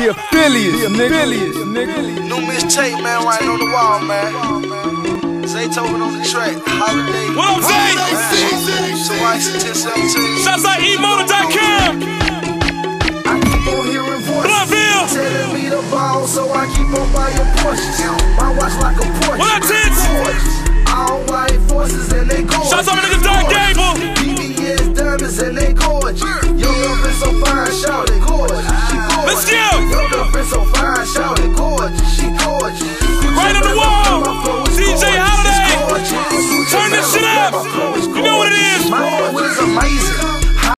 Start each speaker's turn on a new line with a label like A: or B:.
A: The affiliates, nigga.
B: New mixtape, man, right on the wall, man. Zay Token on the track. Holiday.
C: What up, Zay?
B: So BCELTSOCCER17.
C: Shouts out emoto.com.
B: I keep on hearing voices
C: Bloodfield.
B: telling me to ball, so I keep on buying Porsches. My watch like a Porsche.
C: What up, Tits?